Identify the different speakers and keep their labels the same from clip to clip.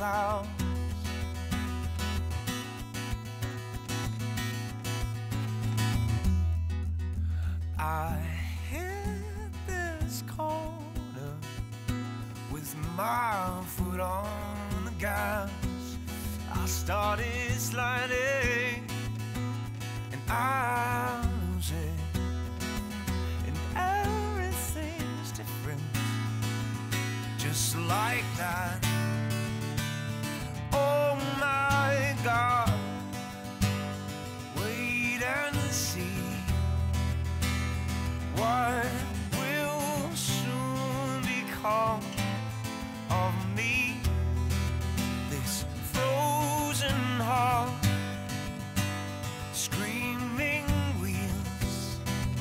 Speaker 1: clouds. I hit this corner with my foot on the gas. I started sliding and I lose it, and everything's different, just like that. Oh my God, wait and see what will soon become of me. This frozen heart, screaming wheels.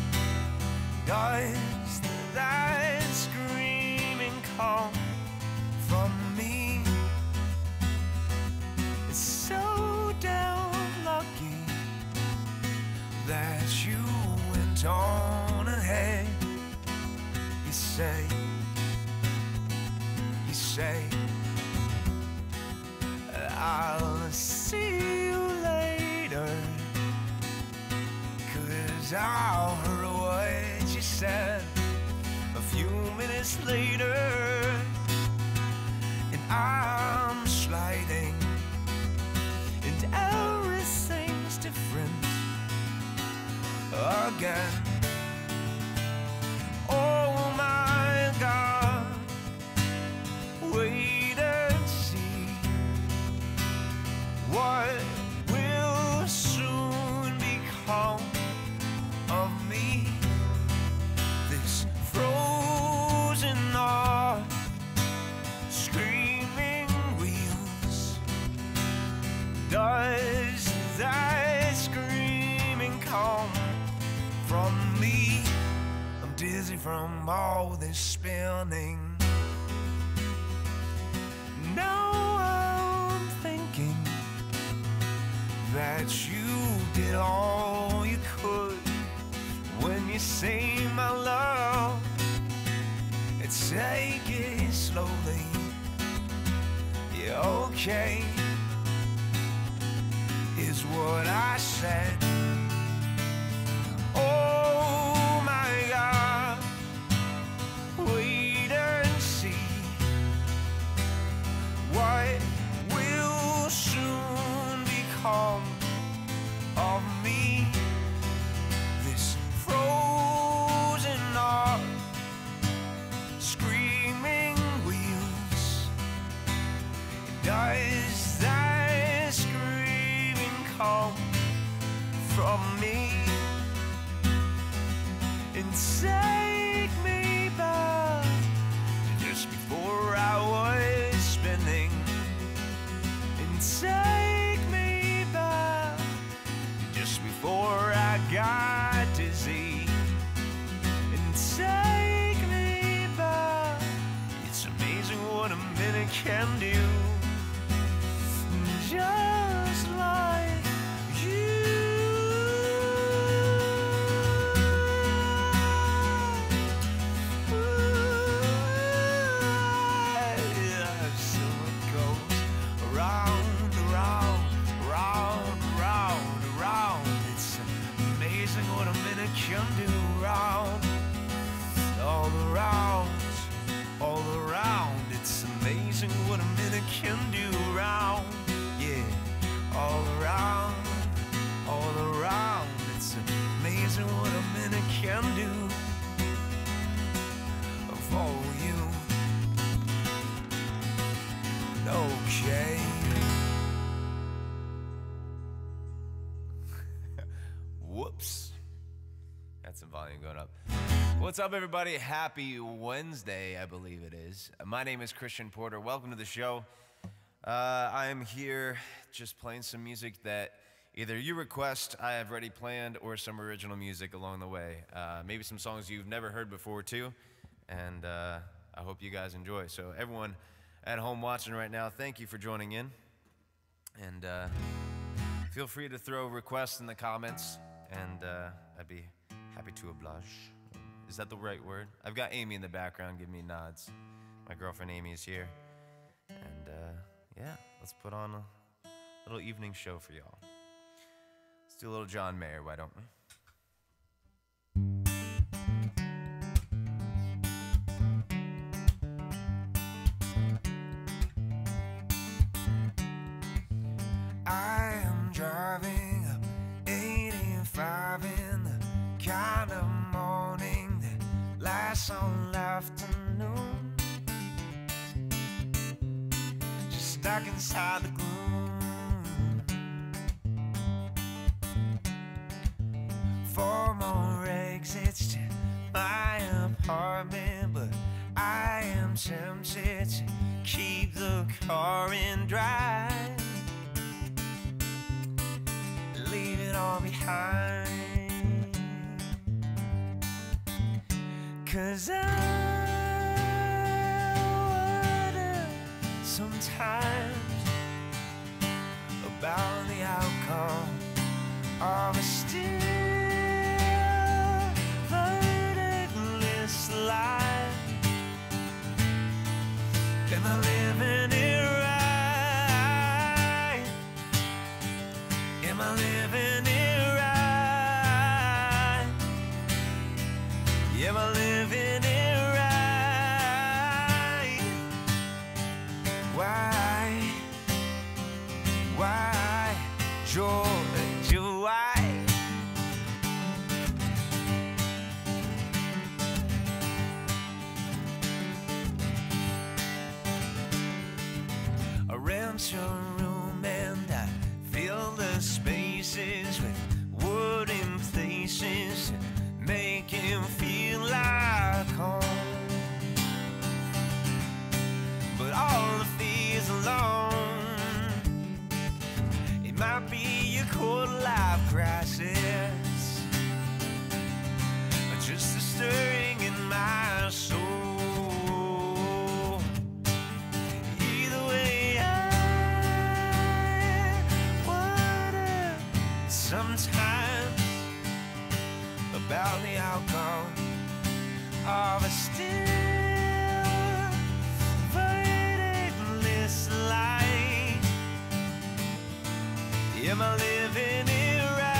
Speaker 1: Does that screaming come from me? It's so damn lucky that you went on ahead. You say I'll see you later, 'cause I heard what you said a few minutes later, and I'm sliding and everything's different again. Oh my God, wait and see what will soon become of me. This frozen heart, screaming wheels. Does that screaming come from me? I'm dizzy from all this spinning. Now I'm thinking that you did all you could when you say my love. Take it slowly, yeah, okay, is what I said. Oh my God, wait and see what will soon become of me. This frozen heart, screaming wheels. Does that screaming come from me? And take me back to just before I was spinning. And take me back to just before I got dizzy. And take me back. It's amazing what a minute can do. Just like you. So it goes around, around, round, round, around. It's amazing what a minute can do. Round, all around, all around. It's amazing what a minute can do. Round, yeah, all around, all around. It's amazing what a minute can do for you. Okay. Whoops. That's some volume going up. What's up, everybody? Happy Wednesday, I believe it is. My name is Christian Porter. Welcome to the show. I am here just playing some music that either you request, I have already planned, or some original music along the way. Maybe some songs you've never heard before, too. And I hope you guys enjoy. So everyone at home watching right now, thank you for joining in. And feel free to throw requests in the comments, and I'd be happy to oblige. Is that the right word? I've got Amy in the background giving me nods. My girlfriend Amy is here. And yeah, let's put on a little evening show for y'all. Let's do a little John Mayer, why don't we?
Speaker 2: I am driving up 85 in the kind of morning that lasts all afternoon, just stuck inside the gloom. 4 more exits to my apartment, but I am tempted to keep the car in drive, leave it all behind. 'Cause I wonder sometimes about the outcome of a still verticless life. Am I living it right? Am I living it right? Am I living it right? Why, Georgia, why? I rent a room and I fill the spaces with wooden places to make him feel like home. But all the fears alone, it might be a quarter-life crisis, or just a stirring in my soul. Either way, I wonder sometimes about the outcome of a still verticless life. Am I living it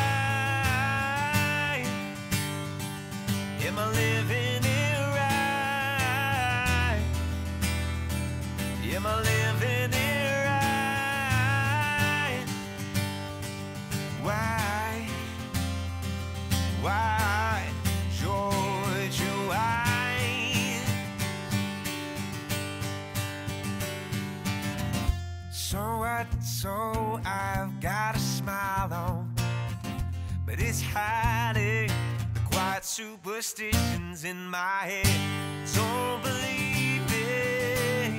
Speaker 2: right? Am I living it right? Am I living it right? Why, Georgia, why? So what? So I've got a smile on, but it's hiding the quiet superstitions in my head. Don't believe me.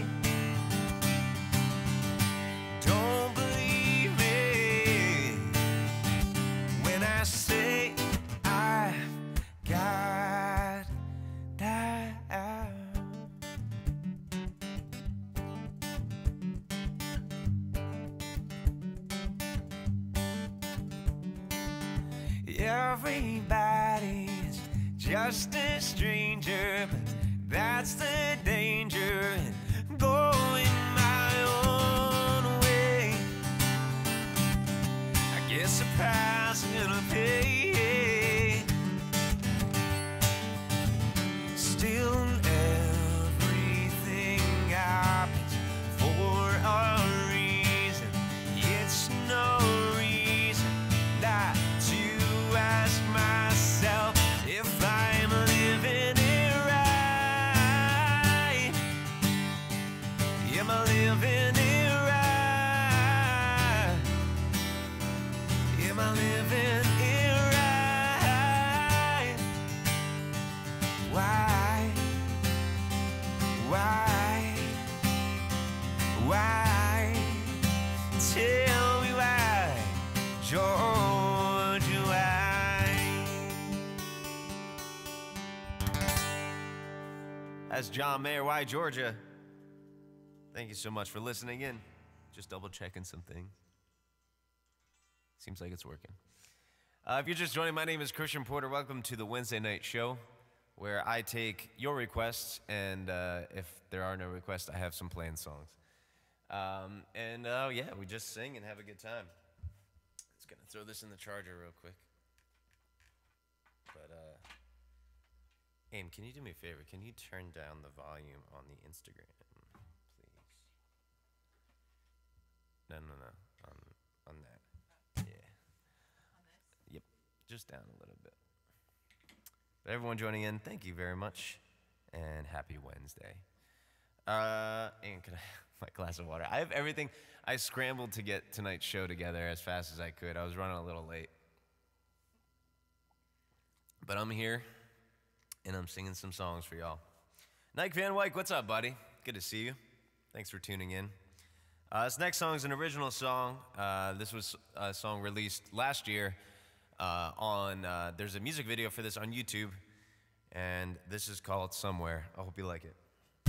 Speaker 2: Don't believe me when I say I've got that. Everybody's just a stranger, but that's the danger in going my own way. I guess the price I'm gonna pay. Still, everything happens for a reason. It's no reason not to ask myself if I'm living it right. Am I living it right? Am I living it right? Why? Tell me why, Georgia, why?
Speaker 1: That's John Mayer, Why, Georgia. Thank you so much for listening in. Just double checking some things. Seems like it's working. If you're just joining, my name is Christian Porter. Welcome to the Wednesday night show, where I take your requests, and if there are no requests, I have some planned songs. Yeah, we just sing and have a good time. Just gonna throw this in the charger real quick. But Aim, can you do me a favor? Can you turn down the volume on the Instagram, please? No. On that. Yeah. Yep. Just down a little bit. But everyone joining in, thank you very much, and happy Wednesday. And can I have my glass of water? I have everything. I scrambled to get tonight's show together as fast as I could. I was running a little late. But I'm here, and I'm singing some songs for y'all. Nike Van Wyk, what's up, buddy? Good to see you. Thanks for tuning in. This next song is an original song. This was a song released last year there's a music video for this on YouTube, and this is called Somewhere. I hope you like it.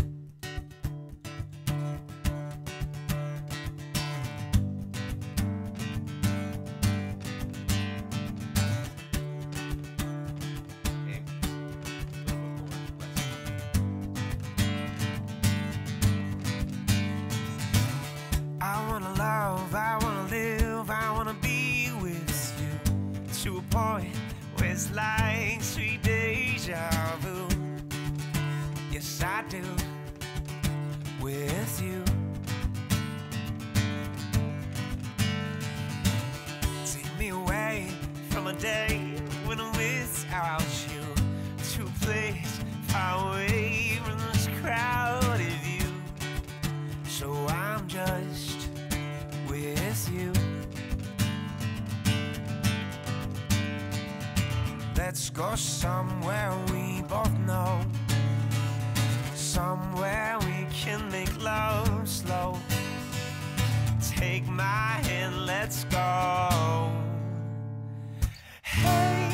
Speaker 2: It's like sweet deja vu. Yes, I do. With you. Take me away from a day when I'm without you, to a place far away from this crowded view. So I'm just with you. Let's go somewhere we both know, somewhere we can make love slow. Take my hand, let's go. Hey,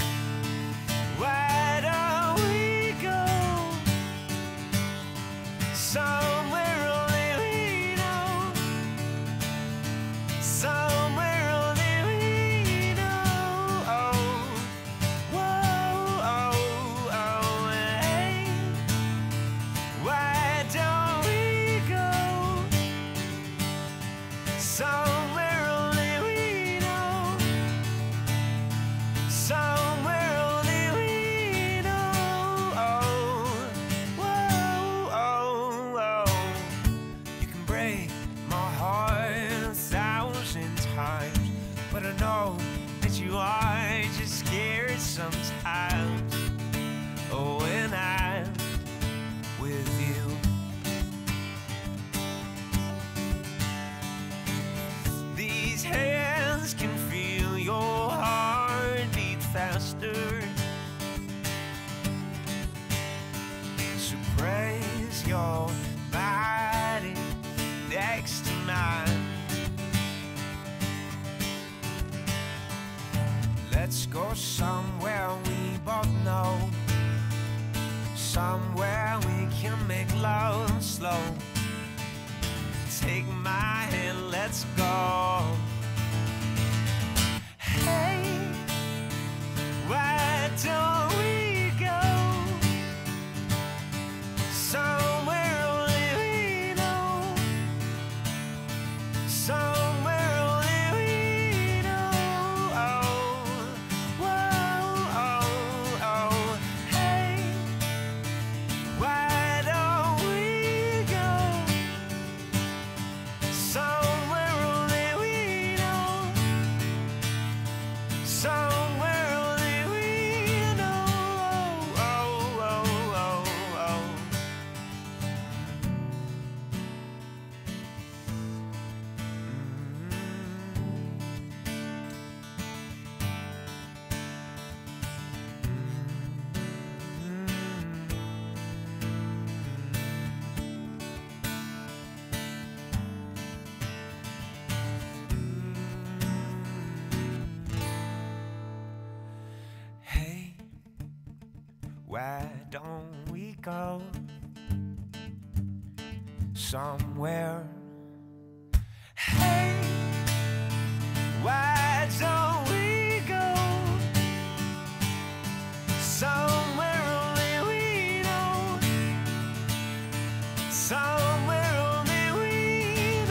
Speaker 2: why don't we go somewhere only we know, somewhere only we know. Hey, why don't we go somewhere only we know, somewhere only we know. You can break my heart 1,000 times, but I know that you are just scared sometimes. Oh, when I'm with you. These hands can feel your heartbeat faster. So praise your body next to mine. Let's go somewhere we both know, somewhere we can make love slow. Take my hand, let's go. Hey, why don't we go somewhere only we know, somewhere only we know. Hey, why don't we go somewhere only we know, somewhere only we know. Hey, why don't we go somewhere? Hey, why don't we go somewhere only we know, somewhere only we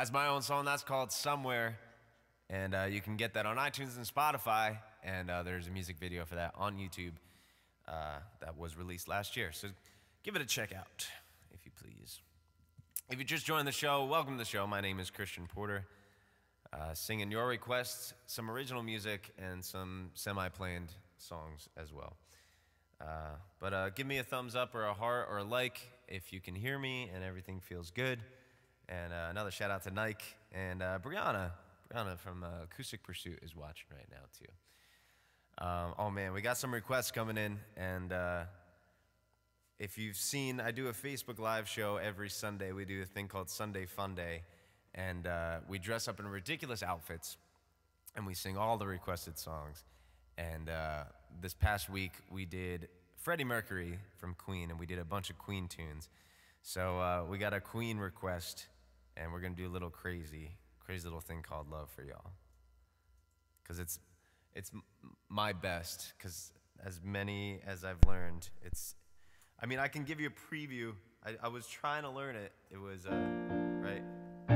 Speaker 1: That's my own song. That's called Somewhere. And you can get that on iTunes and Spotify. And there's a music video for that on YouTube that was released last year. So give it a check out, if you please. If you just joined the show, welcome to the show. My name is Christian Porter. Singing your requests, some original music, and some semi-planned songs as well. But give me a thumbs up or a heart or a like if you can hear me and everything feels good. And another shout out to Nike and Brianna. Brianna from Acoustic Pursuit is watching right now too. Oh man, we got some requests coming in, and if you've seen, I do a Facebook Live show every Sunday. We do a thing called Sunday Fun Day. And we dress up in ridiculous outfits, and we sing all the requested songs. And this past week, we did Freddie Mercury from Queen, and we did a bunch of Queen tunes. So we got a Queen request, and we're going to do a little crazy little thing called Love for y'all. Because it's my best, because as many as I've learned, I mean, I can give you a preview. I was trying to learn it. It was, right?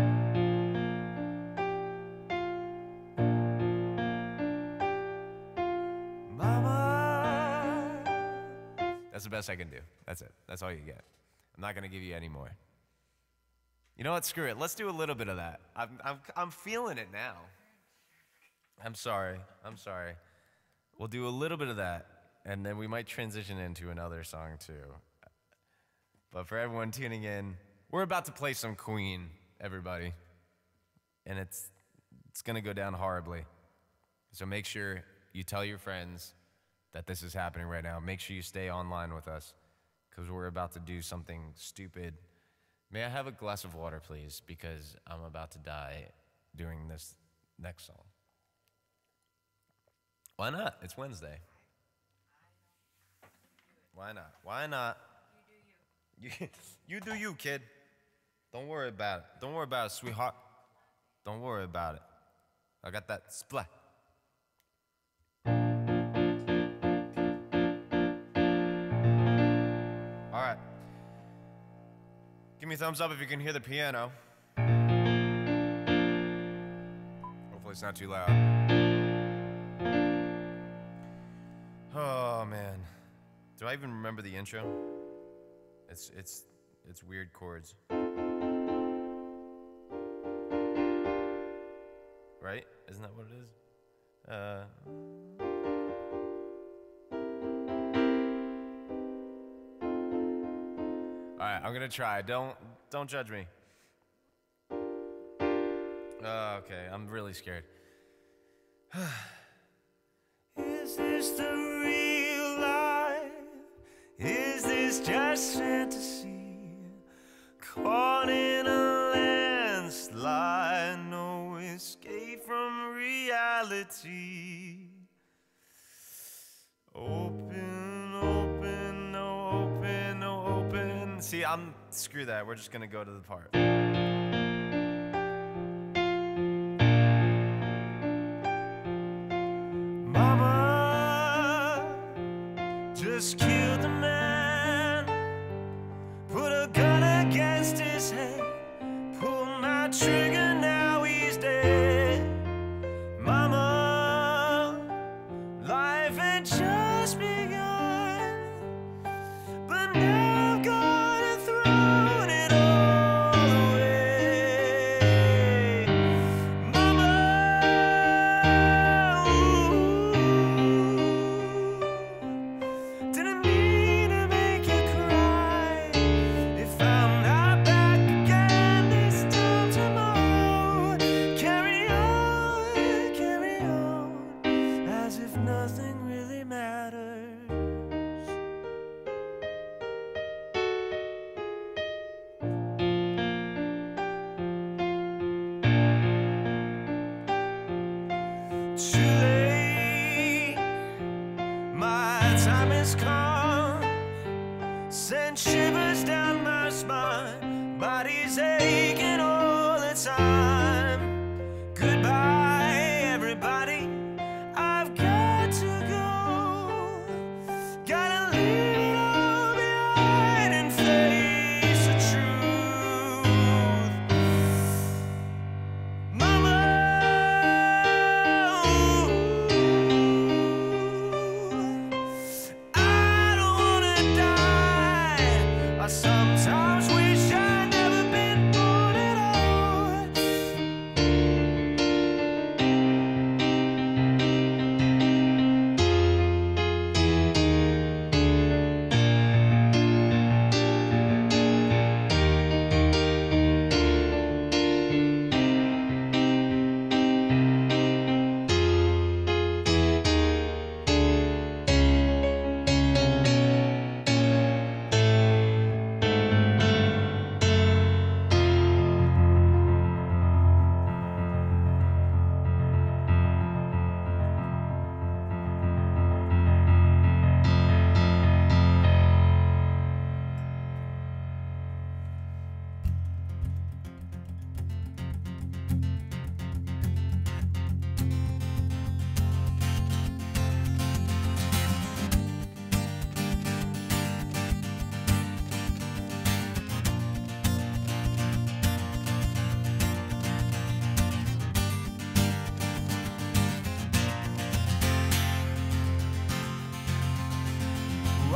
Speaker 1: That's the best I can do. That's it. That's all you get. I'm not gonna give you any more. You know what? Screw it. Let's do a little bit of that. I'm feeling it now. I'm sorry. We'll do a little bit of that, and then we might transition into another song too. But for everyone tuning in, we're about to play some Queen, everybody, and it's gonna go down horribly. So make sure you tell your friends that this is happening right now. Make sure you stay online with us, because we're about to do something stupid. May I have a glass of water, please? Because I'm about to die during this next song. Why not? It's Wednesday. Why not? Why not? You do you. You do you, kid. Don't worry about it. Don't worry about it, sweetheart. Don't worry about it. I got that splat. Give me a thumbs up if you can hear the piano. Hopefully it's not too loud. Oh man. Do I even remember the intro? It's weird chords. Right? Isn't that what it is? Alright, I'm gonna try. Don't judge me. Okay, I'm really scared.
Speaker 2: Is this the real life? Is this just fantasy? Caught in a landslide, no escape from reality.
Speaker 1: See, screw that. We're just gonna go to the part.
Speaker 2: Mama just killed a man, put a gun against his head, pulled my trigger, now he's dead. Mama, life had just begun, but now I've gone and thrown it all away. Mama, didn't mean to make you cry. If I'm not back again this time tomorrow, carry on, as if nothing really matters. Too late, my time has come, sent shivers down my spine, body's aching all the time. Goodbye, everybody, I've got to go, gotta leave it all behind and face the truth.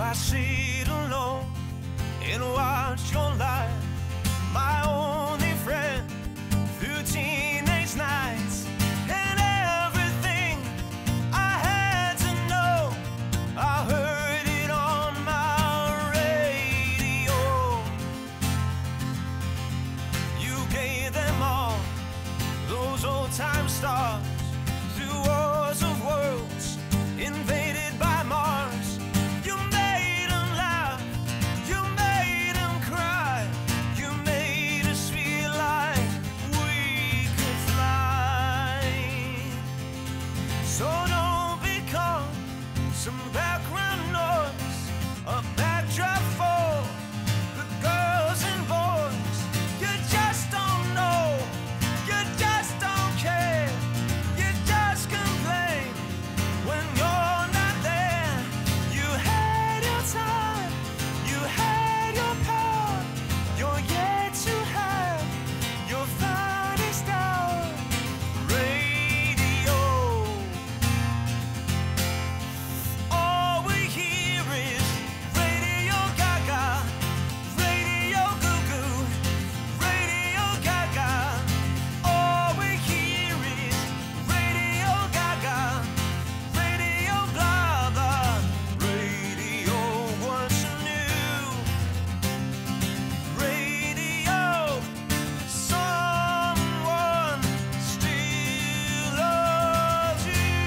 Speaker 2: I sit alone and watch your light, my only friend through teenage nights. And everything I had to know, I heard it on my radio. You gave them all those old time stars through wars of worlds invaded by Mars. You made them laugh, you made them cry, you made us feel like we could fly. So don't become some background noise, a backdrop for the girls and boys. You just don't know, you just don't care, you just complain when you're not there. You had your time, you had your power, you're yet to have your finest hour. Radio, all we hear is Radio Gaga, Radio Goo Goo, Radio Gaga. All we hear is Radio Gaga, Radio blah blah, Radio what's new, Radio someone still loves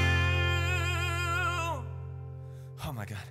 Speaker 2: you. Oh my God.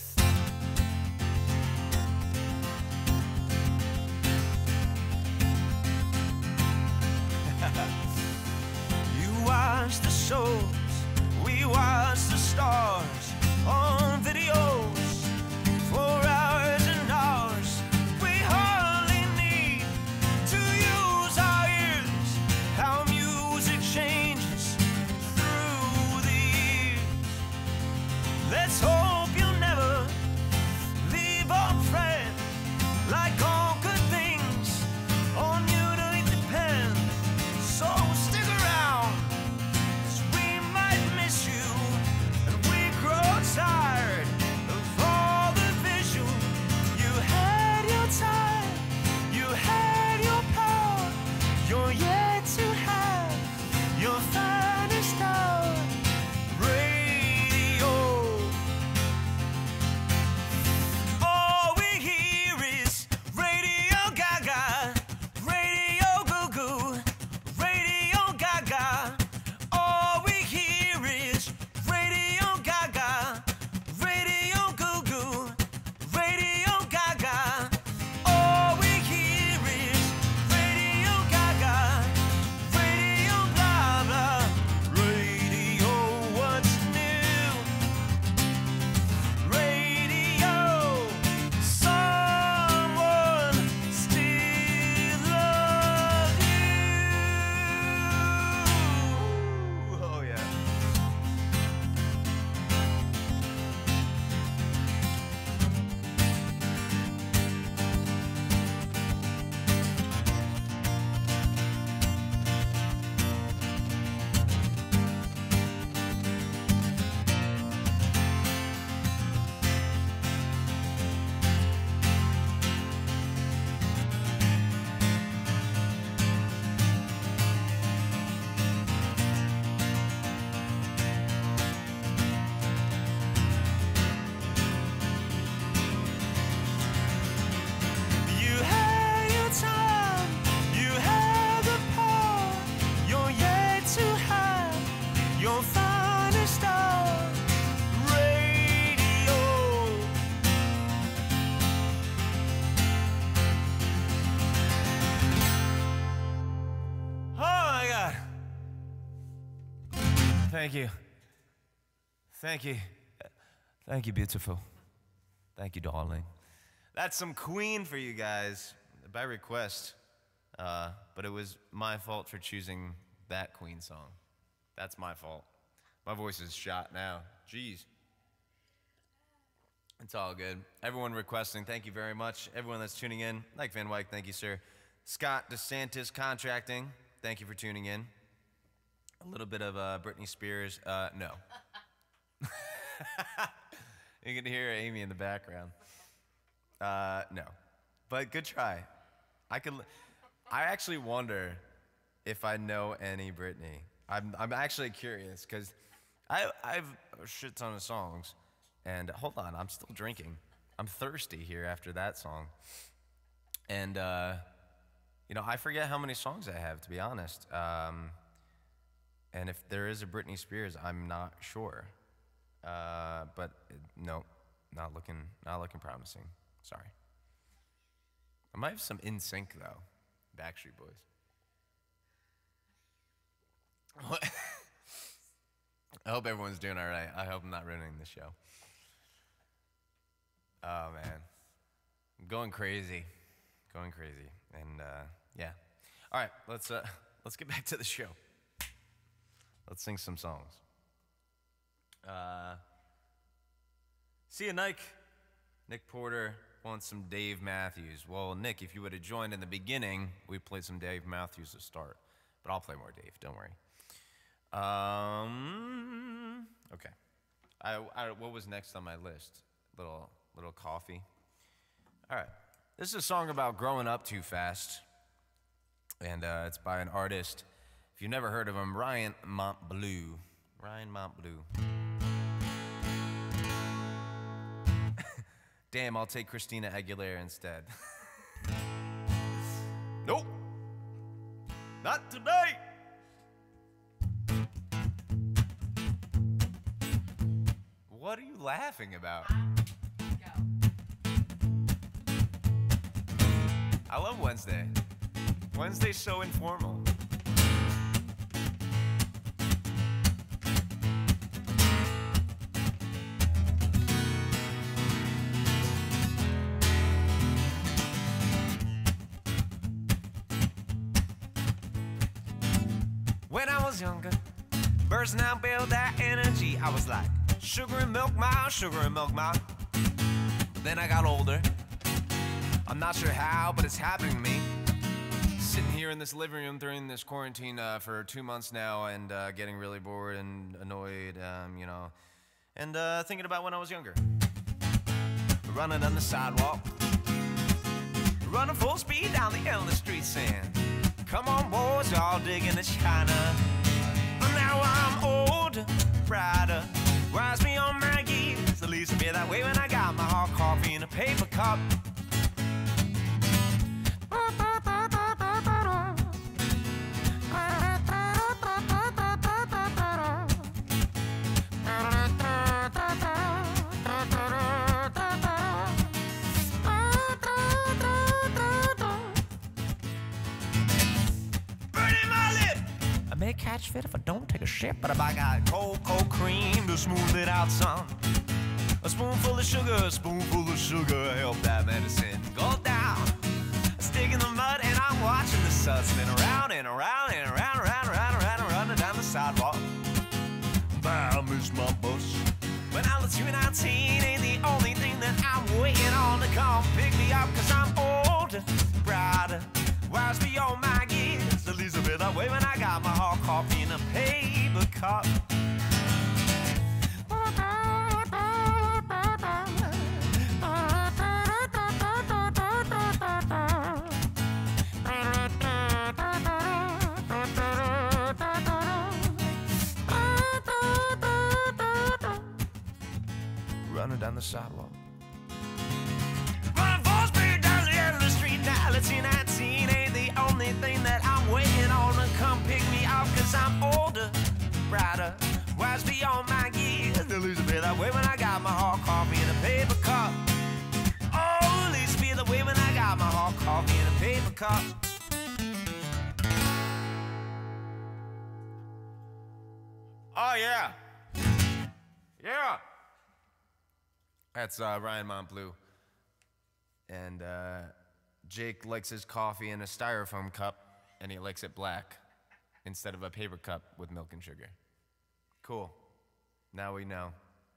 Speaker 2: You watch the shows, we watch the stars on videos for hours and hours. We hardly need to use our ears. How music changes through the years. Let's hope you'll never leave our friend. Like all good things, on you to depend. So stick around, 'cause we might miss you, and we grow tired of all the visual. You had your time, you had your power, you're yet to have your finest hour. Radio, all we hear is Radio Gaga, Radio Goo Goo, Radio Gaga. All we hear is Radio Gaga, Radio Goo Goo, Radio Gaga. All we hear is Radio Gaga, Radio blah blah, Radio what's new, Radio someone still loves you. Oh yeah. You had your time, you had the power, you're yet to have your finest hour. Radio, oh my God. Thank you. Thank you. Thank you, beautiful. Thank you, darling. That's some Queen for you guys, by request. But it was my fault for choosing that Queen song. That's my fault. My voice is shot now. Jeez. It's all good. Everyone requesting, thank you very much. Everyone that's tuning in, Mike Van Wyk, thank you, sir. Scott DeSantis Contracting, thank you for tuning in. A little bit of Britney Spears, no.
Speaker 1: You can hear Amy in the background. No, but good try. I actually wonder if I know any Britney. I'm actually curious because I've a shit ton of songs, and hold on, I'm still drinking. I'm thirsty here after that song, and you know, I forget how many songs I have, to be honest. And if there is a Britney Spears, I'm not sure. But no, not looking promising. Sorry. I might have some NSYNC though, Backstreet Boys. I hope everyone's doing all right. I hope I'm not ruining the show. Oh man, I'm going crazy, and yeah. All right, let's get back to the show. Let's sing some songs. See ya, Nick. Nick Porter wants some Dave Matthews. Well, Nick, if you would have joined in the beginning, we played some Dave Matthews to start. But I'll play more Dave, don't worry. Okay. What was next on my list? Little coffee. All right. This is a song about growing up too fast. And it's by an artist, if you've never heard of him, Ryan Montbleu. Ryan Montbleu. Damn, I'll take Christina Aguilera instead. Nope. Not today. What are you laughing about? I love Wednesday. Wednesday's so informal. When I was younger, bursting out build that energy, I was like, sugar and milk mouth, sugar and milk mouth. But then I got older. I'm not sure how, but it's happening to me. Sitting here in this living room during this quarantine for 2 months now, and getting really bored and annoyed, you know, and thinking about when I was younger. Running on the sidewalk, running full speed down the endless street, saying, come on, boys, y'all digging the China. But now I'm older, brighter, wise beyond my years. At least I feel that way when I got my hot coffee in a paper cup. Catch fit if I don't take a shit, but if I got cold cream to smooth it out some, a spoonful of sugar help that medicine go down. I stick in the mud and I'm watching the sun spin around and around and around, running down the sidewalk. I miss my bus. When I was 19, ain't the only thing that I'm waiting on to come pick me up, cause I'm older, brighter, wise beyond my years. At least I feel that way when I got my hot coffee in a paper cup. Running down the sidewalk. Running full speed down the end of the street now. Let's see, 19 ain't the only thing that I'm waiting on to come pick me up, cause I'm older, brighter, wise beyond my years. At least I feel that way when I got my hot coffee in a paper cup. Oh, at least I feel that way when I got my hot coffee in a paper cup. Oh yeah. Yeah. That's Ryan Montbleu. And Jake likes his coffee in a styrofoam cup, and he likes it black instead of a paper cup with milk and sugar. Cool. Now we know.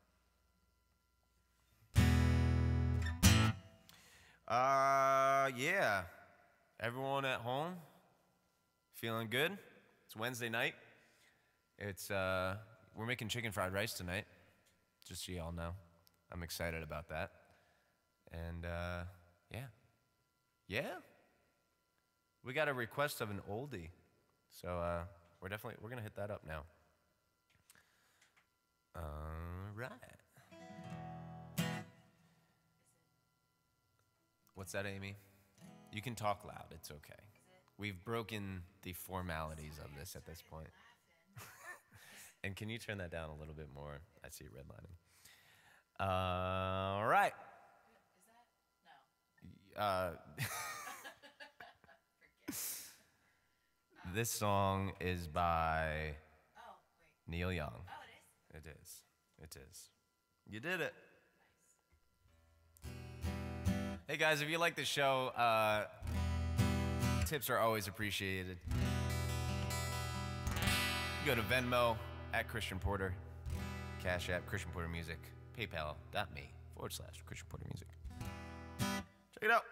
Speaker 1: Yeah. Everyone at home feeling good? It's Wednesday night. It's we're making chicken fried rice tonight, just so y'all know. I'm excited about that. And yeah. We got a request of an oldie, so we're gonna hit that up now. All right. What's that, Amy? You can talk loud. It's okay. We've broken the formalities of this at this point. And can you turn that down a little bit more? I see it redlining. All right.
Speaker 3: Is that? No.
Speaker 1: This song is by Neil Young.
Speaker 3: Oh, it is?
Speaker 1: It is. It is. You did it. Hey guys, if you like the show, tips are always appreciated. Go to Venmo at Christian Porter, Cash App Christian Porter Music, PayPal.me/Christian Porter Music. Check it out.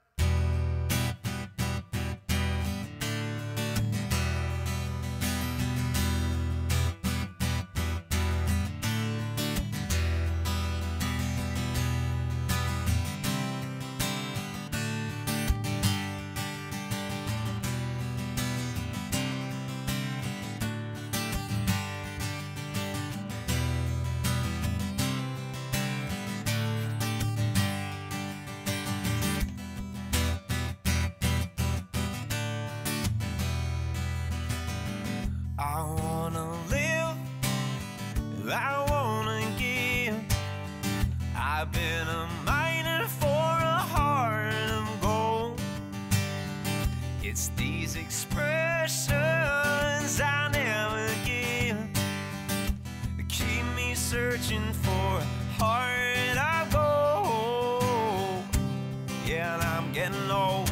Speaker 2: I wanna live, I wanna give. I've been a miner for a heart of gold. It's these expressions I never give that keep me searching for a heart of gold. Yeah, and I'm getting old.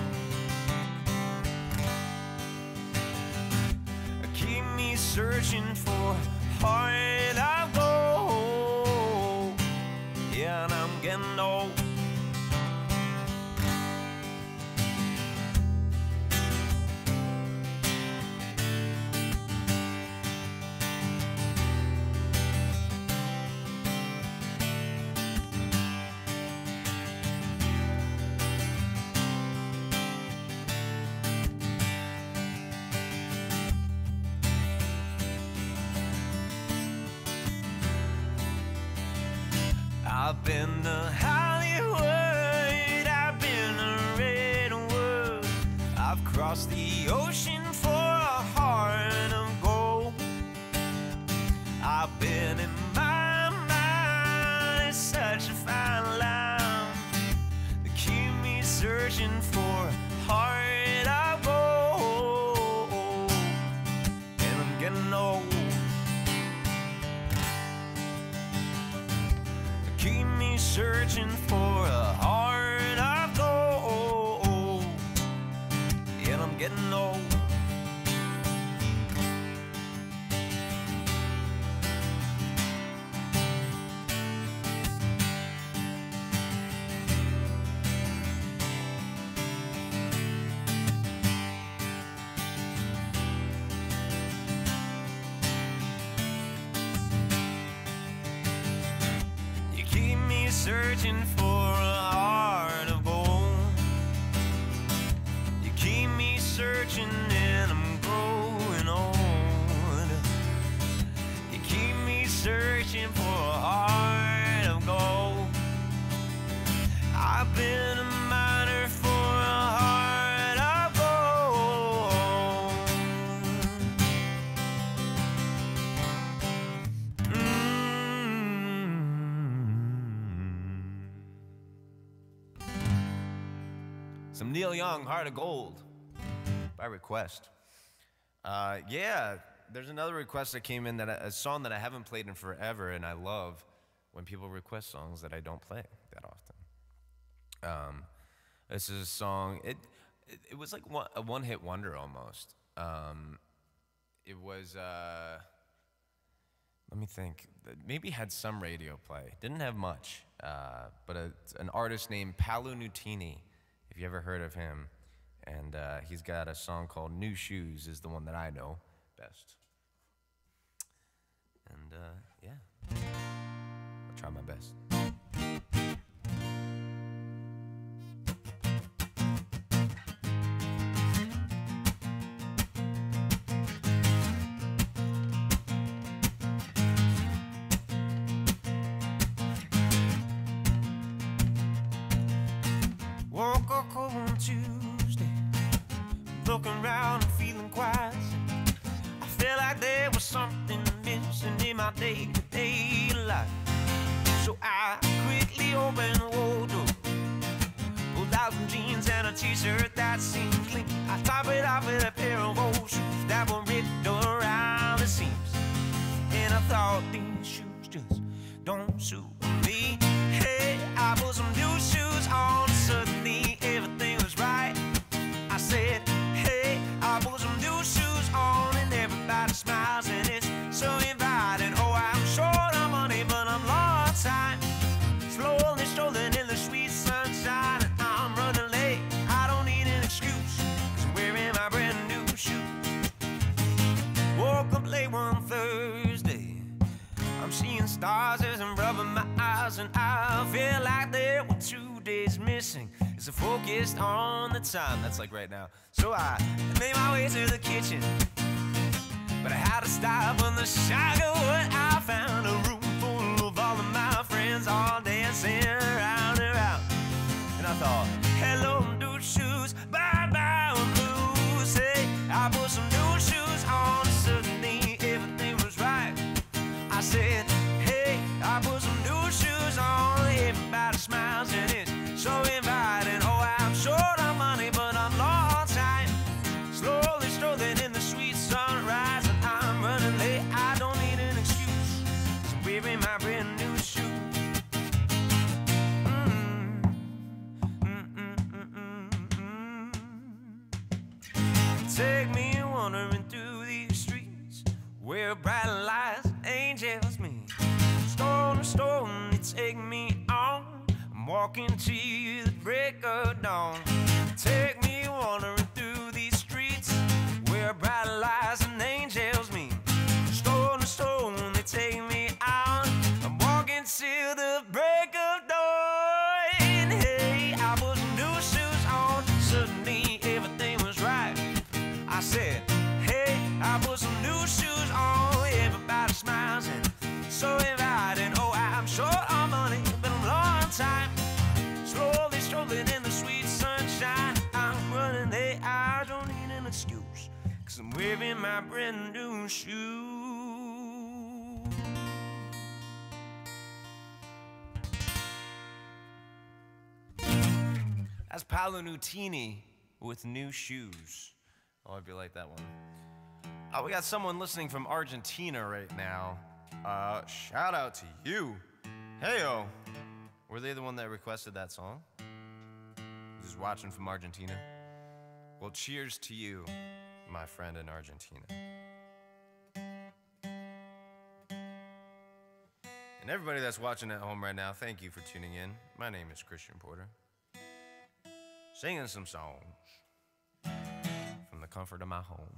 Speaker 2: Keep me searching for heart of gold. Yeah, and I'm getting old. I've been to Hollywood, I've been to Redwood, I've crossed the ocean for a heart of gold. I've been in my mind, it's such a fine line to keep me searching for a heart of gold. And I'm getting old. Keep me searching for a heart of gold. And I'm getting old. Searching for a heart of gold. You keep me searching and I'm growing old. You keep me searching for a heart of gold. I've been a miner for a heart of gold.
Speaker 1: Some Neil Young, Heart of Gold, by request. Yeah, there's another request that came in, a song that I haven't played in forever, and I love when people request songs that I don't play that often. This is a song, it was like a one-hit wonder almost. It was, let me think, maybe had some radio play, didn't have much, but an artist named Paolo Nutini, if you ever heard of him, and he's got a song called New Shoes is the one that I know best. And yeah, I'll try my best.
Speaker 2: looking around and feeling quiet. I felt like there was something missing in my day-to-day life. So I quickly opened the wardrobe, pulled out some jeans and a t-shirt that seemed clean. I topped it off with a pair of old shoes that were ripped around the seams. And I thought, these shoes just don't suit me. Hey, I put some new shoes on, suddenly everything was right. I said, hey, I put some new shoes on, and everybody smiles, and it's so inviting. Oh, I'm short on money, but I'm long on time. Slowly strolling in the sweet sunshine, and I'm running late. I don't need an excuse, 'cause I'm wearing my brand new shoes. Woke up late one Thursday, I'm seeing stars as I'm rubbing my eyes, and I feel like there were 2 days missing as I focused on the time. That's like right now. So I made my way to the kitchen, but I had to stop on the shower. I found a room full of all of my friends, all dancing around and around. And I thought, hello, new shoes, bye-bye, blues. Hey, I put some new shoes on, suddenly everything was right. I said, hey, I put some new shoes on, everybody smiles, and it's so inviting. Oh, I'm short on money, but I'm long on time. Slowly strolling in the sweet sunrise, and I'm running late. I don't need an excuse, 'cause I'm wearing my brand new shoes. Take me wandering through these streets where bright lights, angels meet. Stone to stone, they take me on. I'm walking to the break of dawn. Take me wandering through these streets where bright lights and angels meet. Stone to stone, they take me on. I'm walking till the break of dawn. Hey, I put some new shoes on, suddenly everything was right. I said, hey, I put some new shoes on, everybody smiles, and so inviting. Oh, I'm short on money, but I'm long on time. Slowly strolling in the sweet sunshine, I'm running late. I don't need an excuse, 'cause I'm wearing my brand new shoes. That's Paolo Nutini with New Shoes. Oh, I hope you like that one. Oh, we got someone listening from Argentina right now. Shout out to you. Heyo. Were they the one that requested that song? Just watching from Argentina. Well, cheers to you, my friend in Argentina. And everybody that's watching at home right now, thank you for tuning in. My name is Christian Porter. Singing some songs from the comfort of my home.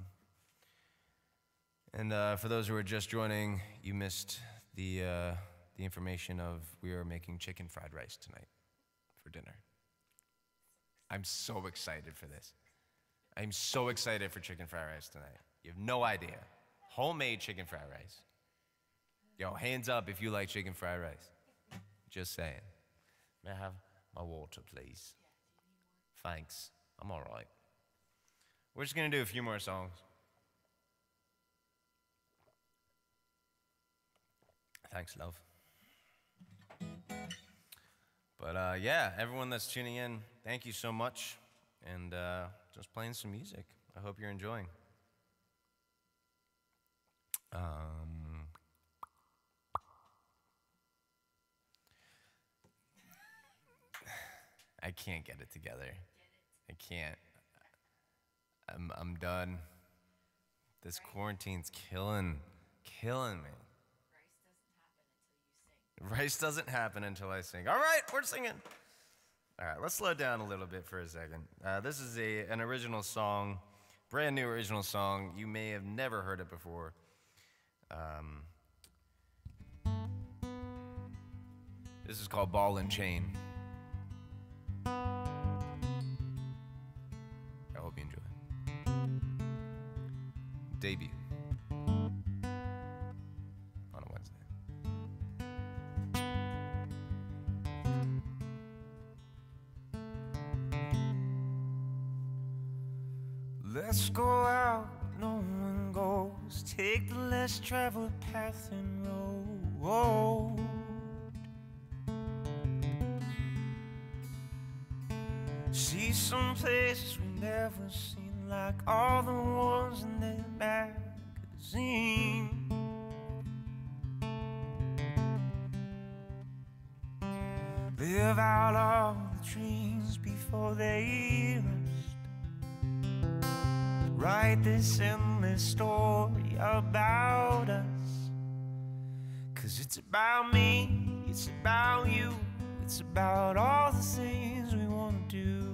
Speaker 2: And for those who are just joining, you missed the information of we are making chicken fried rice tonight for dinner. I'm so excited for this. I'm so excited for chicken fried rice tonight. You have no idea. Homemade chicken fried rice. Yo, hands up if you like chicken fried rice. Just saying. May I have my water, please? Thanks. I'm all right. We're just going to do a few more songs. Thanks, love. But yeah, everyone that's tuning in, thank you so much. And just playing some music. I hope you're enjoying. I can't get it together. I can't. I'm done. This quarantine's killing me. Rice doesn't happen until I sing. All right, we're singing. All right, let's slow down a little bit for a second. This is an original song, brand new original song. You may have never heard it before. This is called Ball and Chain. I hope you enjoy it. Debut on a Wednesday. Let's go out, no one goes. Take the less traveled path and road. See some places we never seen, like all the ones in their magazine. Live out all the dreams before they rust. Write this endless story about us. 'Cause it's about me, it's about you, it's about all the things we wanna do.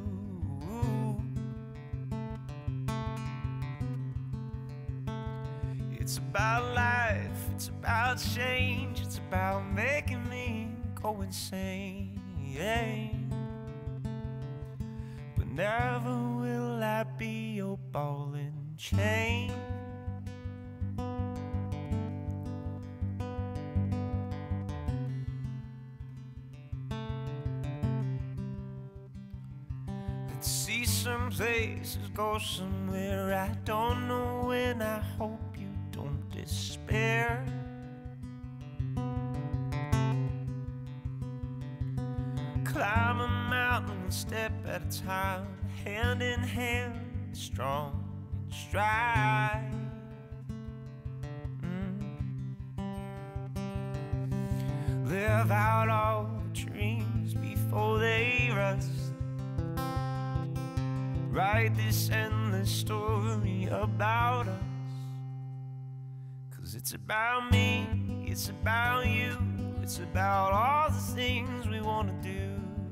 Speaker 2: It's about life, it's about change, it's about making me go insane. But never will I be your ball and chain. Let's see some places, go somewhere I don't know when. I hope you don't despair. Climb a mountain one step at a time, hand in hand, strong in stride. Live out all the dreams before they rust. Write this endless story about us. 'Cause it's about me, it's about you, it's about all the things we wanna do.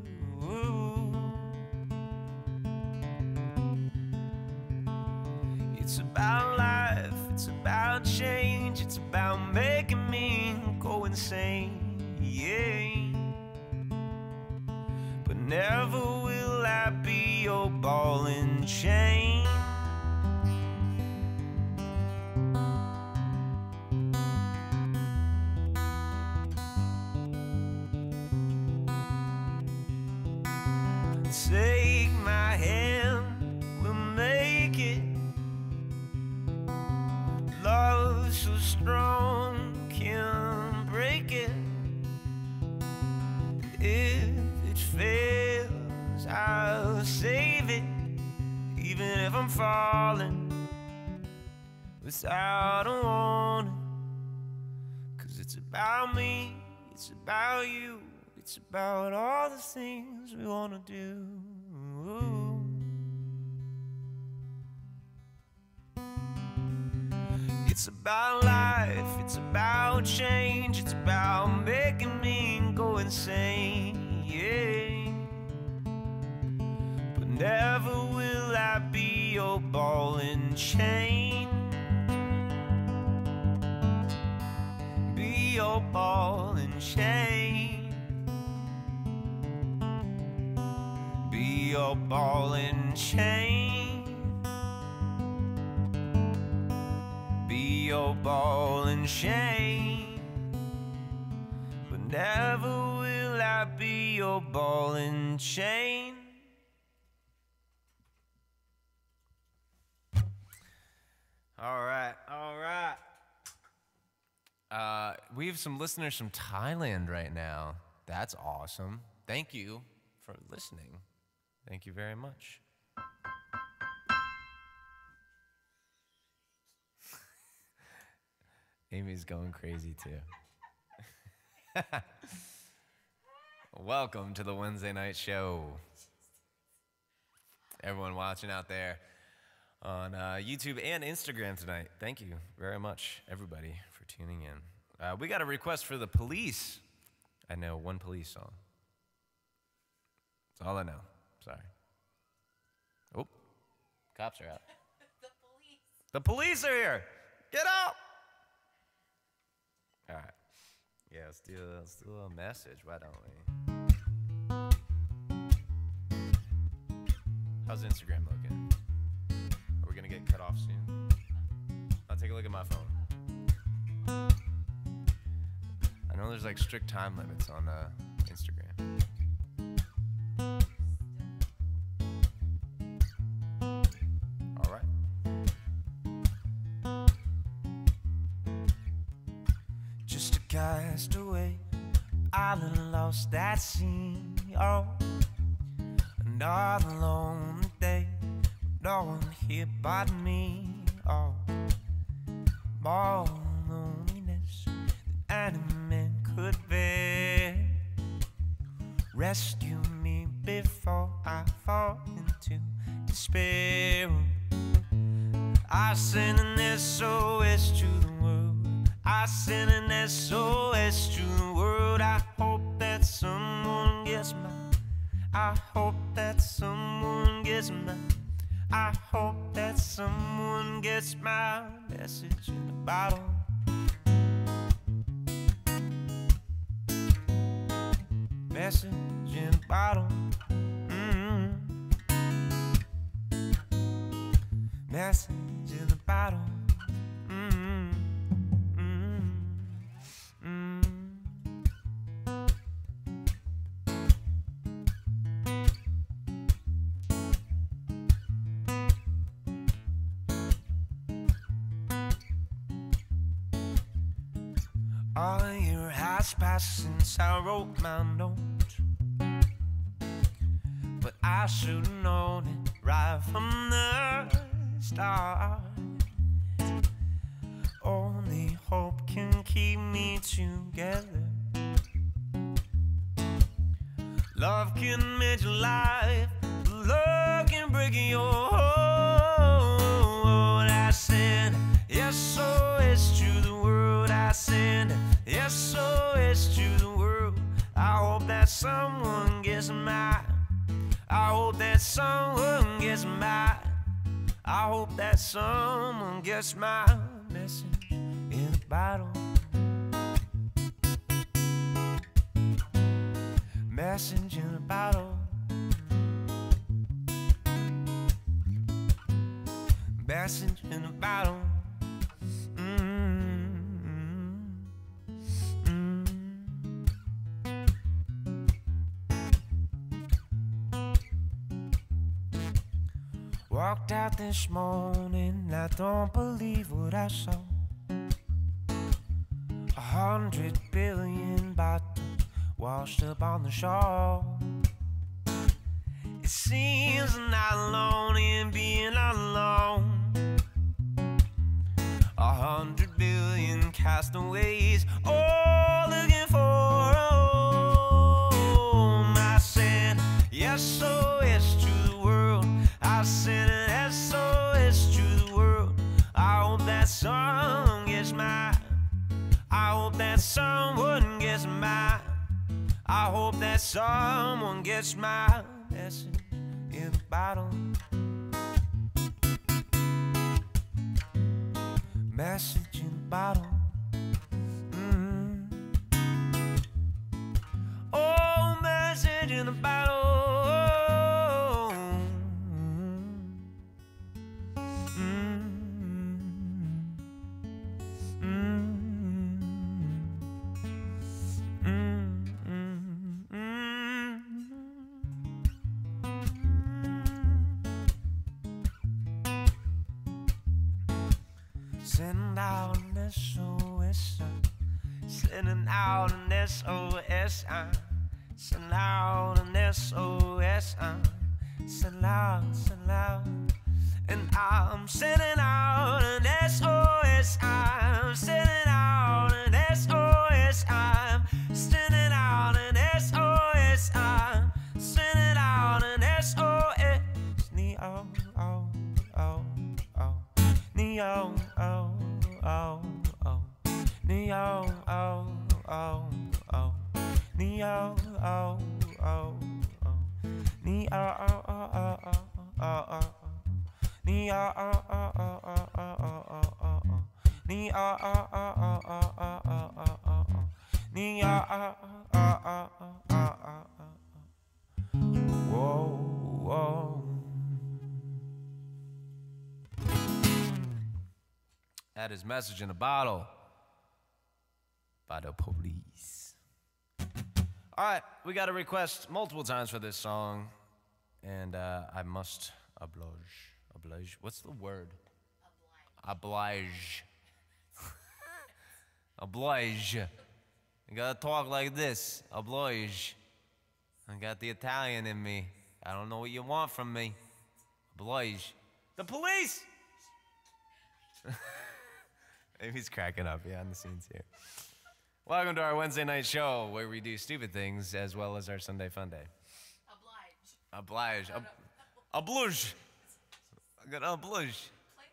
Speaker 2: It's about life, it's about change, it's about making me go insane. But never will I be your ball and chain. Take my hand, we'll make it. Love so strong, can't break it. If it fails, I'll save it. Even if I'm falling without a warning. 'Cause it's about me, it's about you, it's about all the things we wanna do. It's about life, it's about change, it's about making me go insane. But never will I be your ball and chain. Be your ball and chain. Be your ball and chain. Be your ball and chain. But never will I be your ball and chain.
Speaker 1: All right, all right. We have some listeners from Thailand right now. That's awesome. Thank you for listening. Thank you very much. Amy's going crazy too. Welcome to the Wednesday night show. Everyone watching out there on YouTube and Instagram tonight, thank you very much, everybody, for tuning in. We got a request for the Police. I know one Police song. That's all I know. Sorry. Oh, cops are out. The police are here. Get out. All right. Yeah, let's do a message. Why don't we? How's Instagram looking? Are we gonna get cut off soon? I'll take a look at my phone. I know there's like strict time limits on Instagram. All right.
Speaker 2: island lost at sea. Oh, another lonely day, no one here but me. Oh, more loneliness than any man could bear. Rescue me before I fall into despair. I send an SOS to the world. I send an SOS to the world. I hope that someone gets mine. I hope that someone gets mine. I hope that someone gets my message in a bottle. Message in a bottle. Message in a bottle. All a year has passed since I wrote my note, but I should've known it right from the start. Only hope can keep me together. Love can make your life, but love can break your heart. I send SOS to the world. I send SOS to the world. I hope that someone gets mine. I hope that someone gets mine. I hope that someone gets my message in a bottle. Message in a bottle. Message in a bottle. Walked out this morning, I don't believe what I saw. 100 billion bottles washed up on the shore. It seems I'm not alone in being alone. 100 billion castaways, all looking for home. I send SOS to the world. I send an SOS to the world. I hope that someone gets mine. I hope that someone gets mine. I hope that someone gets my message in a bottle. Message in a bottle. Oh, message in a bottle. Send out an SOS, sending out an SOS, send out an SOS, send out, and I'm sending out an SOS, I'm sending out an SOS, I'm sending out an SOS, I'm sending out an SOS, Neo, oh, oh, oh, Neo, oh. Oh, oh, Neo, oh, oh, oh, Neo, oh, oh, oh, Neo, oh, oh, oh, oh, oh, Neo, oh, oh, oh, oh, oh, oh, Neo, oh, oh, oh, oh, oh, oh, Neo, oh, oh, oh, oh, whoa, whoa.
Speaker 1: That is Message in a Bottle by the Police. All right, we got a request multiple times for this song, and I must oblige. What's the word? Oblige. Oblige. I gotta talk like this. Oblige. I got the Italian in me. I don't know what you want from me. Oblige. The police! Maybe he's cracking up behind the scenes here. Welcome to our Wednesday night show where we do stupid things as well as our Sunday fun day. Oblige. Oblige. I'm gonna oblige.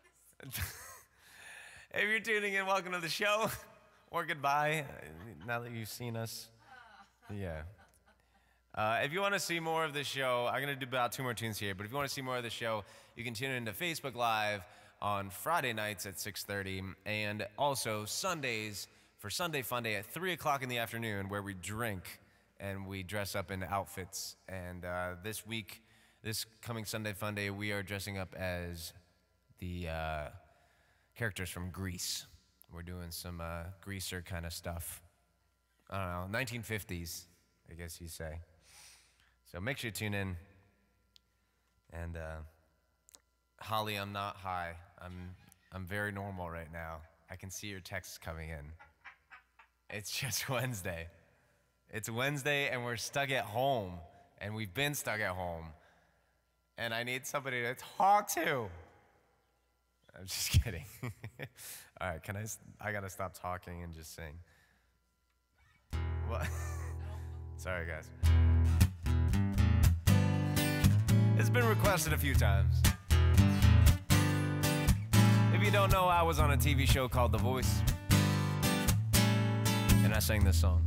Speaker 1: If you're tuning in, welcome to the show. Or goodbye, now that you've seen us. Yeah. If you want to see more of the show, I'm going to do about 2 more tunes here, but if you want to see more of the show, you can tune into Facebook Live on Friday nights at 6:30, and also Sundays for Sunday Fun Day at 3 o'clock in the afternoon, where we drink and we dress up in outfits. And this week, this coming Sunday Fun Day, we are dressing up as the characters from Grease. We're doing some greaser kind of stuff. I don't know, 1950s, I guess you say. So make sure you tune in. And Holly, I'm not high. I'm very normal right now. I can see your texts coming in. It's just Wednesday. It's Wednesday and we're stuck at home. And we've been stuck at home. And I need somebody to talk to. I'm just kidding. All right, I gotta stop talking and just sing. What? Sorry, guys. It's been requested a few times. If you don't know, I was on a TV show called The Voice. And I sang this song.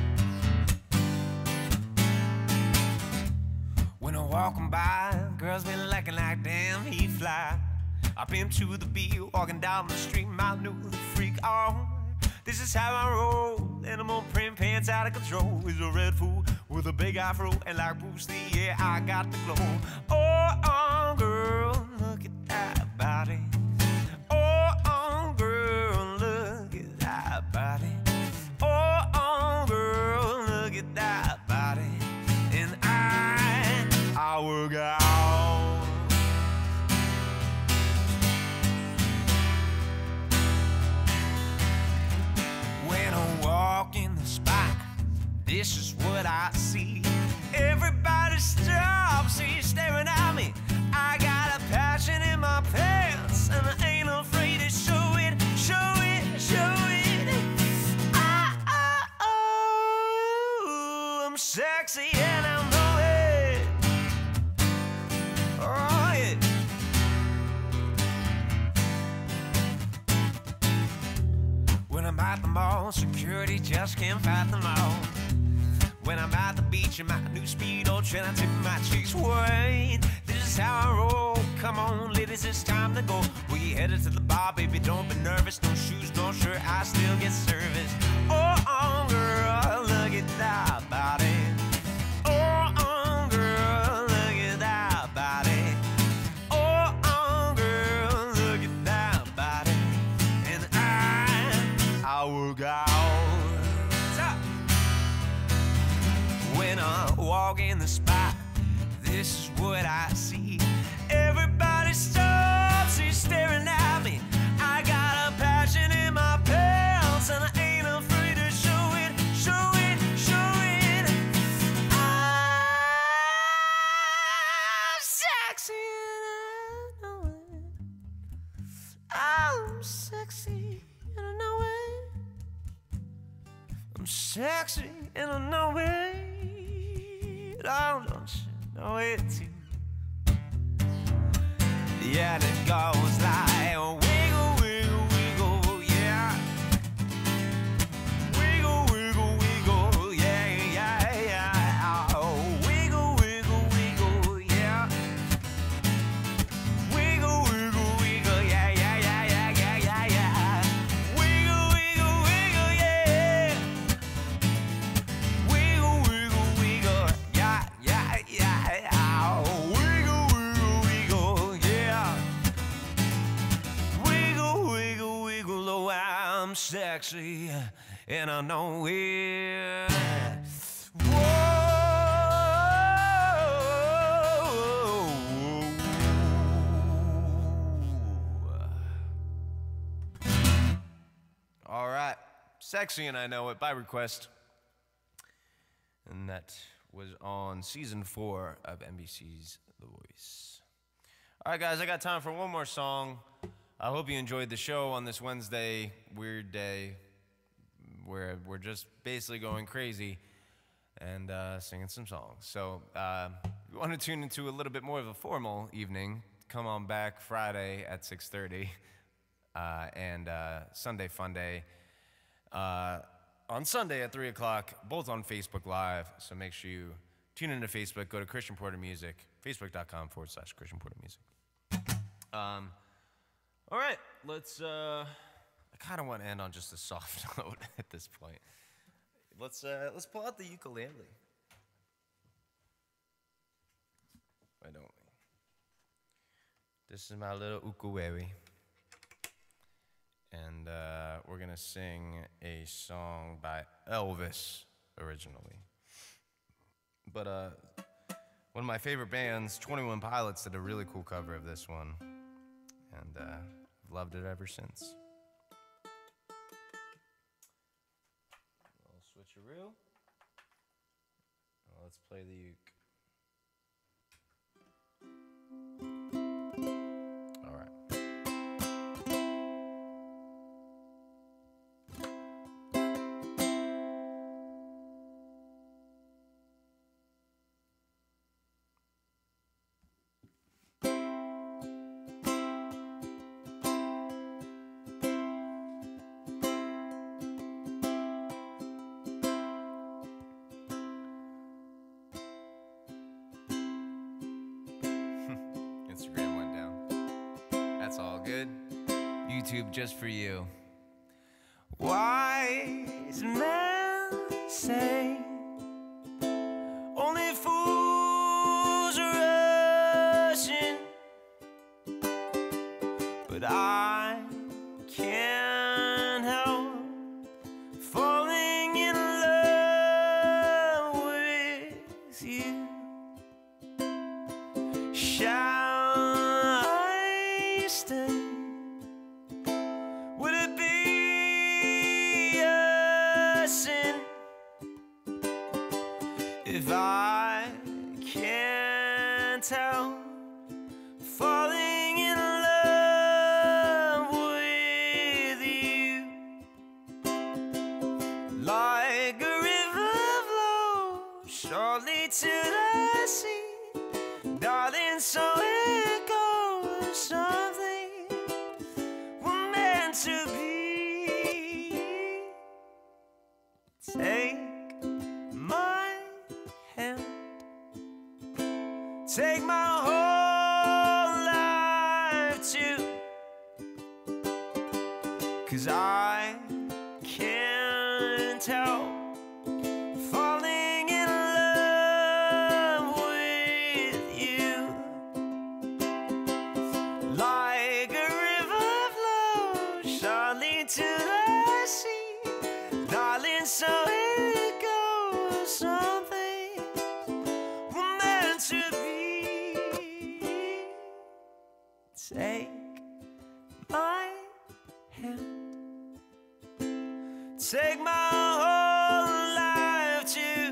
Speaker 1: When I'm walking by, girls be looking like damn, he fly. Up into the beat, walking down the street, my new freak on. This is how I roll, animal print pants out of control. He's a red fool with a big afro, and like Bruce Lee, yeah, I got the glow. Oh, girl, look at that body. Oh, girl, look at that body. Oh, girl, look at that body. And I work out. In the spot, this is what I see. Everybody stops, he's staring at me. I got a passion in my pants, and I ain't afraid to show it, show it, show it. I'm sexy and I know it. Oh, yeah. When I'm at the mall, security just can't fight them all. When I'm at the beach in my new Speedo, trying to tip my cheeks wide. This is how I roll. Come on, ladies, it's time to go. We headed to the bar, baby, don't be nervous. No shoes, no shirt, I still get service. Oh, girl, look at that body. Oh, girl, look at that body. Oh, girl, look at that body. And I work out. When I walk in the spot, this is what I see. Everybody stops, he's staring at me. I got a passion in my pants, and I ain't afraid to show it, show it, show it. I'm sexy and I know it. I'm sexy and I know it. I'm sexy and I know it. Oh, don't you know it too? Yeah, it goes like wiggle, wiggle, wiggle, yeah. Wiggle, wiggle, wiggle, yeah, yeah, yeah. Oh, wiggle, wiggle, wiggle, yeah. Wiggle, wiggle, wiggle, yeah, yeah, yeah, yeah, yeah, yeah, yeah. Wiggle, wiggle, wiggle, yeah. Wiggle, wiggle, wiggle, yeah, yeah, yeah. Oh, wiggle, wiggle, wiggle, yeah. Wiggle, wiggle, wiggle, oh, I'm sexy and I know it. All right, sexy and I know it by request. And that was on season 4 of NBC's The Voice. All right, guys, I got time for one more song. I hope you enjoyed the show on this Wednesday, weird day, where we're just basically going crazy and singing some songs. So if you want to tune into a little bit more of a formal evening, come on back Friday at 6:30 and Sunday Fun Day on Sunday at 3 o'clock, both on Facebook Live. So make sure you tune into Facebook, go to Christian Porter Music, facebook.com/Christian Porter Music. All right, let's, I kind of want to end on just a soft note at this point. Let's pull out the ukulele. Why don't we? This is my little ukulele. And we're going to sing a song by Elvis originally. But one of my favorite bands, 21 Pilots, did a really cool cover of this one. And I've loved it ever since. A little switcheroo. Well, let's play the uke. All right. Instagram went down. That's all good. YouTube just for you.
Speaker 2: Wise men say only fools are rushing, but I can't help falling in love with you. Shall I stay? Would it be a sin if I can't help falling in love with you? Like a river flows surely to the sea, darling, so it goes. Something we're meant to be. Take my hand, take my whole life too, 'cause I can't help falling in love with you. Like a river flows surely to the sea, darling, so it goes. Something we're meant to be. Take my hand, take my whole life too,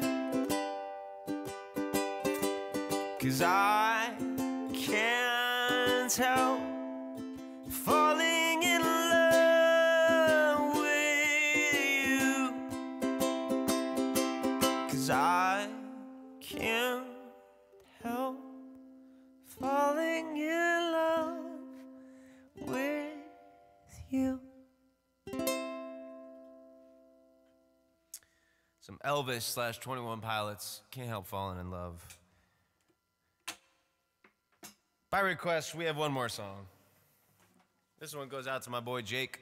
Speaker 2: 'cause I can't help falling in love with you. 'Cause I can't help falling in love with you.
Speaker 1: Some Elvis / 21 Pilots. Can't help falling in love. By request, we have one more song. This one goes out to my boy Jake.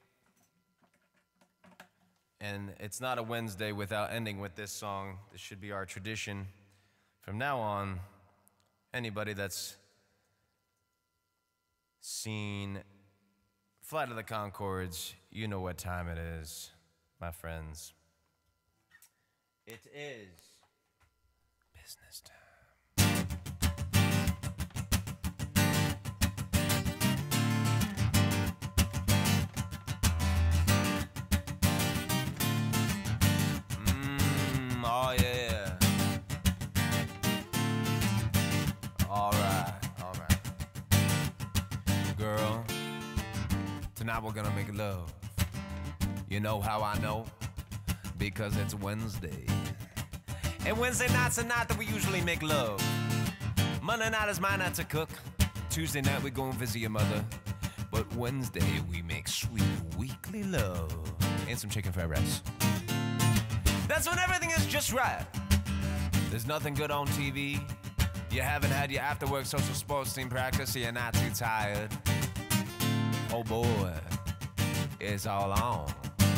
Speaker 1: And it's not a Wednesday without ending with this song. This should be our tradition. From now on, anybody that's seen Flight of the Conchords, you know what time it is, my friends. It is business time. Oh yeah. tonight we're gonna make love. You know how I know? Because it's Wednesday. And Wednesday night's the night that we usually make love. Monday night is my night to cook. Tuesday night we go and visit your mother. But Wednesday we make sweet weekly love. And some chicken fried rice. That's when everything is just right. There's nothing good on TV. You haven't had your after-work social sports team practice, so you're not too tired. Oh boy, it's all on.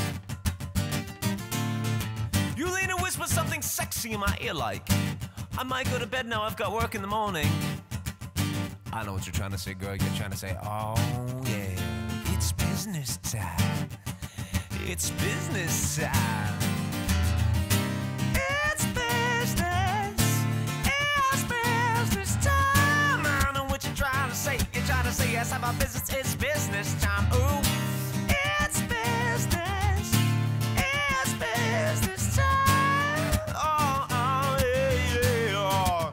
Speaker 1: You lean and whisper something sexy in my ear like, I might go to bed now, I've got work in the morning. I know what you're trying to say, girl. You're trying to say, oh yeah, it's business time. It's business time. It's business. It's business time. I know what you're trying to say. You're trying to say, yes, about business. It's business time. Ooh, it's business. It's business time. Oh, yeah.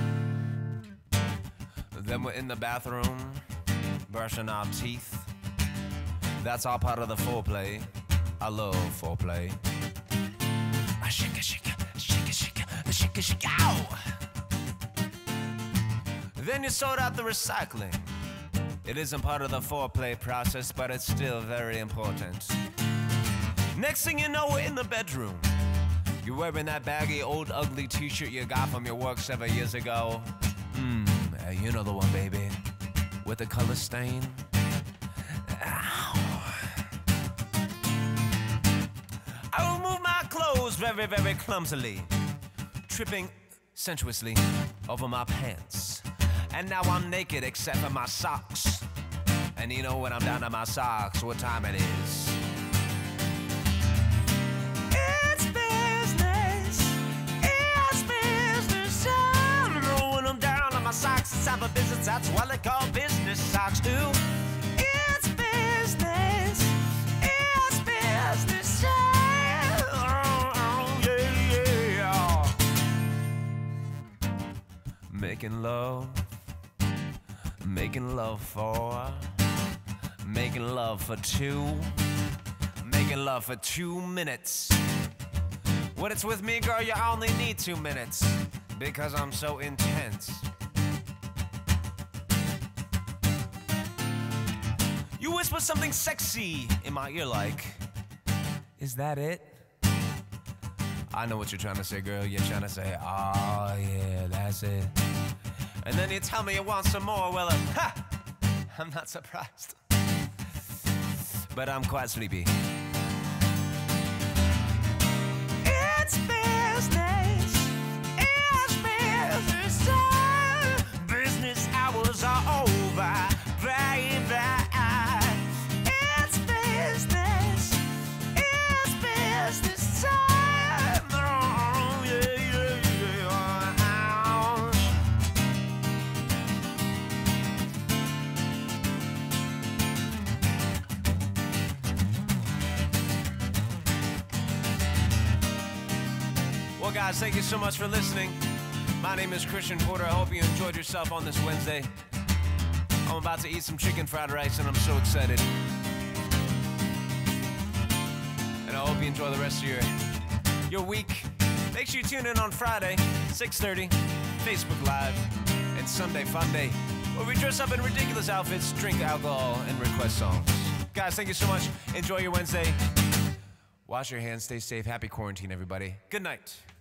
Speaker 1: Then we're in the bathroom, brushing our teeth. That's all part of the foreplay. I love foreplay. Shake it, shake it, shake it, shake it, shake it, shake it, ow! Then you sort out the recycling. It isn't part of the foreplay process, but it's still very important. Next thing you know, we're in the bedroom. You're wearing that baggy, old, ugly t-shirt you got from your work 7 years ago. You know the one, baby, with the color stain. Ow. I will move my clothes very, very clumsily, tripping sensuously over my pants. And now I'm naked except for my socks. And you know when I'm down to my socks, what time it is. It's business. It's business time. You know when I'm down on my socks, it's time for business. That's what they call business socks too. It's business. It's business time. Making love for, making love for two, making love for 2 minutes. When it's with me, girl, you only need 2 minutes, because I'm so intense. You whisper something sexy in my ear like, is that it? I know what you're trying to say, girl. You're trying to say, oh yeah, that's it. And then you tell me you want some more. Well, I'm not surprised. But I'm quite sleepy. It's business. It's business time. Business hours are over, baby. It's business. It's business time. Well, guys, thank you so much for listening. My name is Christian Porter. I hope you enjoyed yourself on this Wednesday. I'm about to eat some chicken fried rice, and I'm so excited. And I hope you enjoy the rest of your week. Make sure you tune in on Friday, 6:30, Facebook Live, and Sunday Fun Day, where we dress up in ridiculous outfits, drink alcohol, and request songs. Guys, thank you so much. Enjoy your Wednesday. Wash your hands, stay safe. Happy quarantine, everybody. Good night.